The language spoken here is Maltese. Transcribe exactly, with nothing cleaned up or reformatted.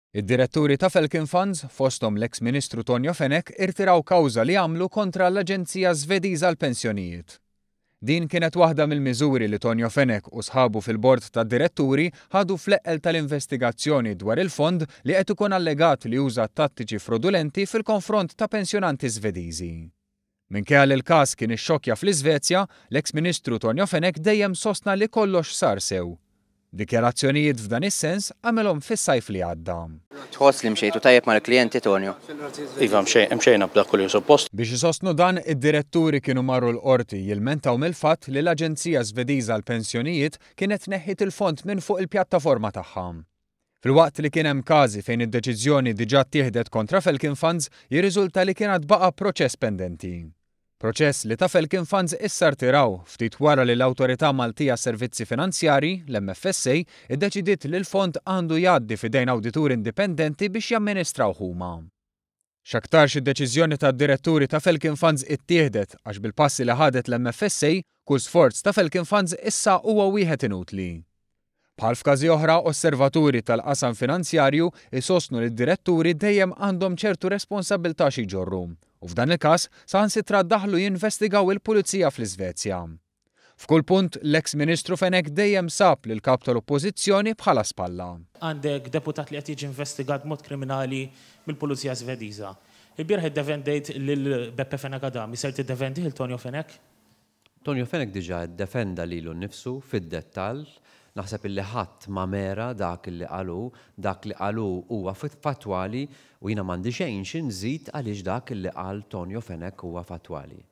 Id-diretturi ta' Falcon Funds, fosthom l-eks Ministru Tonio Fenech, irtiraw kawża li għamlu kontra l-Aġenzija Żvediża għall-Pensjonijiet. Din kienet waħda mill-miżuri li Tonio Fenech u sħabu fil-bord tad-diretturi ħadu fl-eqqel tal-investigazzjoni dwar il-fond li qed ikun allegat li uża tattiċi frodulenti fil-konfront ta' pensjonanti Żvediżi. Minkejja li l-każ kien ixxokkja fl-Iżvezja, l-eks Ministru Tonio Fenech dejjem sostna li kollox sar sew. Dikjarazzjonijiet f'dan is-sens għamilhom fis-sajf li għadda. Tħoss li mxejtu tajjeb mal-klijenti Tonio? Iva mxejna b'dak li suppost. Biex isostnu dan, id-diretturi kienu marru l-qorti jilmentaw mill-fatt li l-Aġenzija Żvediża għall-Pensjonijiet kienet neħħit il-fond minn fuq il-pjattaforma tagħha. Filwaqt li kien hemm każi fejn id-deċiżjoni diġà ttieħdet kontra Falcon Funds, jirriżulta li kien baqa' proċess pendenti. Proċess li ta' Falcon Funds issa rtiraw ftit wara li l-Awtorità Maltija Servizzi Finanzjarji, l-M F S A, iddeċidiet li l-fond għandu jgħaddi f'idejn awditur indipendenti biex jamministraw huma. X'aktarx id-deċiżjoni tad-diretturi ta' Falcon Funds ittieħdet għax bil-passi li ħadet l-M F S A, kull sforz ta' Falcon Funds issa huwa wieħed inutli. Bħal f'każi oħra, osservaturi tal-qasam finanzjarju isostnu li d-diretturi dejjem għandhom ċertu responsabbiltà xi jġorru. U f'dan il-każ saħansitra ddaħlu jinvestigaw il-Pulizija fl-Iżvezja. F'kull punt l-eks Ministru Fenech dejjem sab lil kap tal-Oppożizzjoni bħala spalla. Għandek deputat li qed jiġi investigat mod kriminali mill-Pulizija Żvediża. Il-bierħ iddefendejt lil Beppe Fenech Adam, ser tiddefendi lil Tonio Fenech? Tonio Fenech diġà iddefenda lilu nnifsu fid-dettall. Naħseb illi ħadd ma mera dak li qalu, dak li qalu huwa fatwali u jiena m'għandi xejn xi nżid għaliex dak li qal Tonio Fenech huwa fatwali.